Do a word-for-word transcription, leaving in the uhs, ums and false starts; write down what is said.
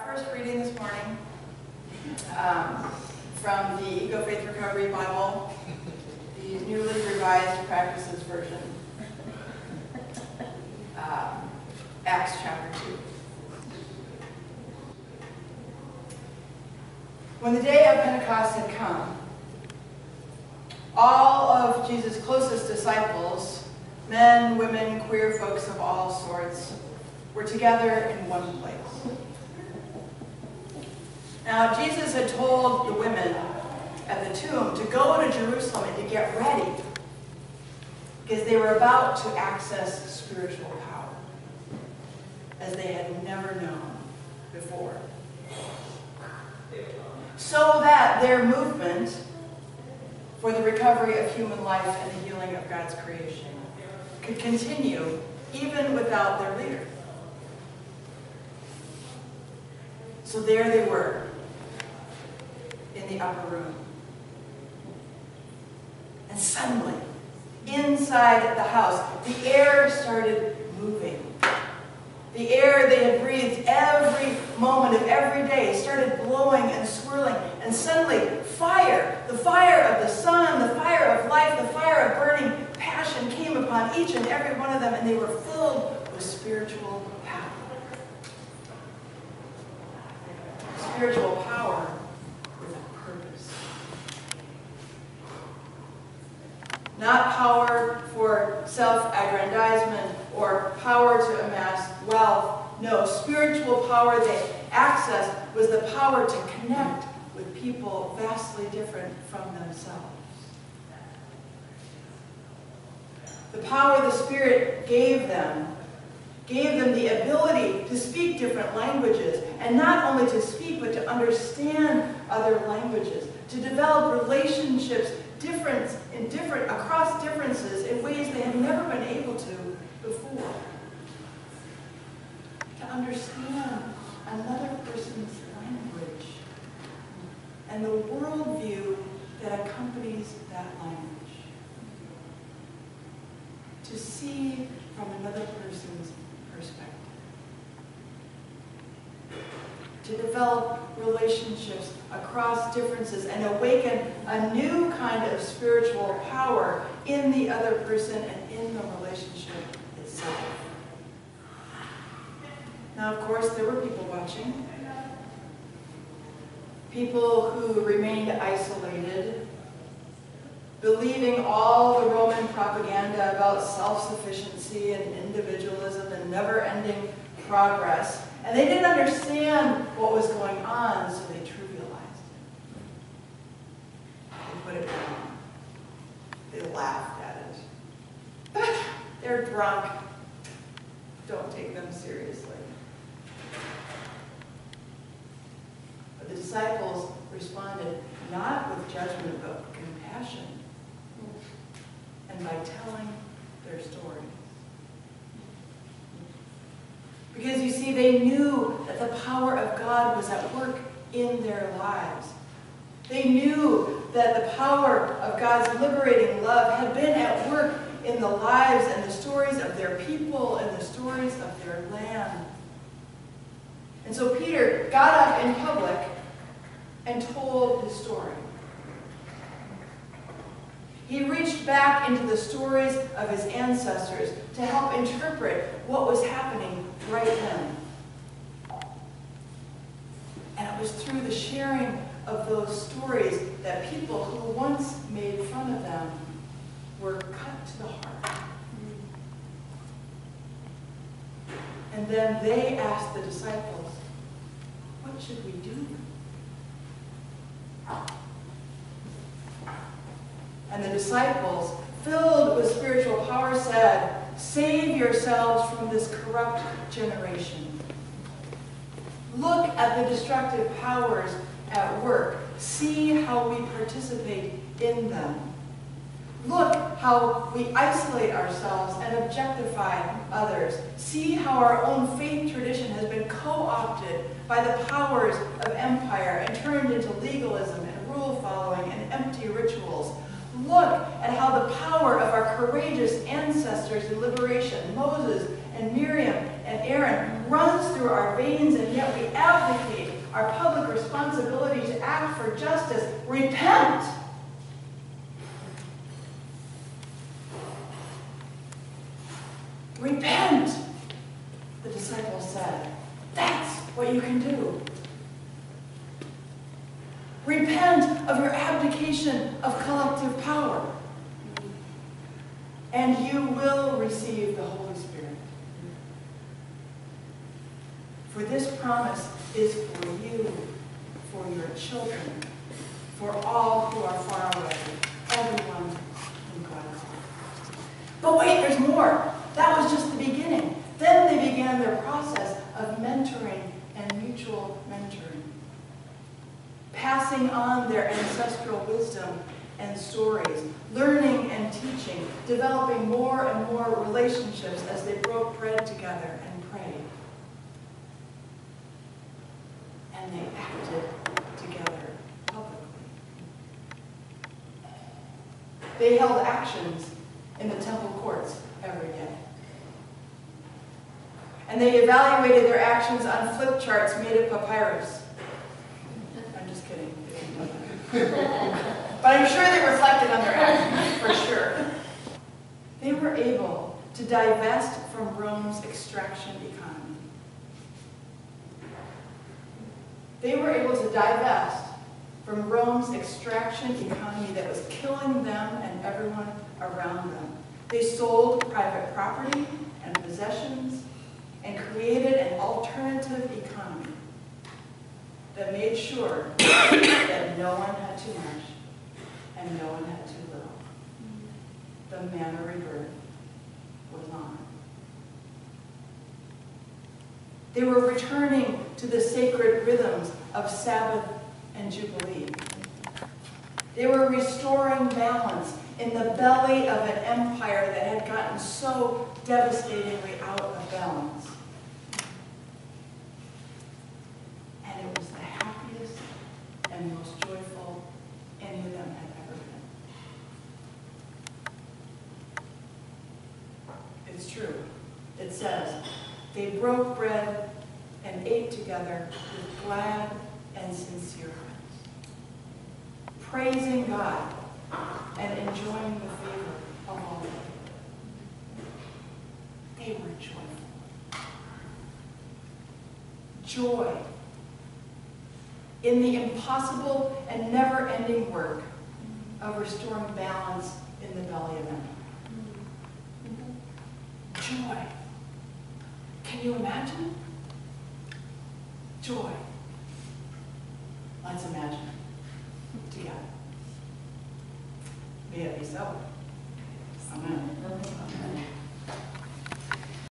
first reading this morning um, from the Eco Faith Recovery Bible, the newly revised Practices version, um, Acts chapter two. When the day of Pentecost had come, all of Jesus' closest disciples, men, women, queer folks of all sorts, were together in one place. Now, Jesus had told the women at the tomb to go to Jerusalem and to get ready because they were about to access spiritual power as they had never known before. So that their movement for the recovery of human life and the healing of God's creation could continue even without their leader. So there they were in the upper room. And suddenly, inside the house, the air started moving. The air they had breathed every moment of every day started blowing and swirling. And suddenly, fire, the fire of the sun, the fire of life, the fire of burning passion came upon each and every one of them, and they were filled with spiritual power. Spiritual power with a purpose. Not power for self-aggrandizement or power to amass wealth. No, spiritual power they accessed was the power to connect with people vastly different from themselves. The power the Spirit gave them gave them the ability to speak different languages, and not only to speak, but to understand other languages, to develop relationships different, in different, across differences in ways they had never been able to before. To understand another person's language and the worldview that accompanies that language. To see from another person's perspective. To develop relationships across differences and awaken a new kind of spiritual power in the other person and in the relationship itself. Now, of course, there were people watching. People who remained isolated, believing all the Roman propaganda about self-sufficiency and individualism and never-ending progress. And they didn't understand what was going on, so they trivialized it. They put it down. They laughed at it. They're drunk. Don't take them seriously. But the disciples responded not with judgment, but with compassion. And by telling their story. Because you see, they knew that the power of God was at work in their lives. They knew that the power of God's liberating love had been at work in the lives and the stories of their people and the stories of their land. And so Peter got up in public and told his story. He reached back into the stories of his ancestors to help interpret what was happening right then. And it was through the sharing of those stories that people who once made fun of them were cut to the heart. And then they asked the disciples, what should we do? And the disciples, filled with spiritual power, said, save yourselves from this corrupt generation. Look at the destructive powers at work. See how we participate in them. Look how we isolate ourselves and objectify others. See how our own faith tradition has been co-opted by the powers of empire and turned into legalism and rule following and empty rituals. Look at how the power of our courageous ancestors in liberation, Moses and Miriam and Aaron, runs through our veins, and yet we abdicate our public responsibility to act for justice. Repent. Repent, the disciples said. That's what you can do. Repent of your abdication of collective power, and you will receive the Holy Spirit. For this promise is for you, for your children, for all who are far away, everyone whom God calls. But wait, there's more. That was just the beginning. Then they began their process of mentoring and mutual mentoring, passing on their ancestral wisdom and stories, learning and teaching, developing more and more relationships as they broke bread together and prayed. And they acted together publicly. They held actions in the temple courts every day. And they evaluated their actions on flip charts made of papyrus. I'm just kidding. But I'm sure they reflected on their actions, for sure. They were able to divest from Rome's extraction economy. They were able to divest from Rome's extraction economy that was killing them and everyone around them. They sold private property and possessions and created an alternative economy that made sure that no one had too much and no one had too little. The manna river was on. They were returning to the sacred rhythms of Sabbath and Jubilee. They were restoring balance in the belly of an empire that had gotten so devastatingly out of balance. And it was the happiest and most joyful any of them had ever been. It's true. It says, they broke bread and ate together with glad and sincere hearts, praising God and enjoying the favor of all. They were joyful. Joy in the impossible and never-ending work of restoring balance in the belly of empire. Joy. Can you imagine? Joy. Let's imagine it together. May it be so.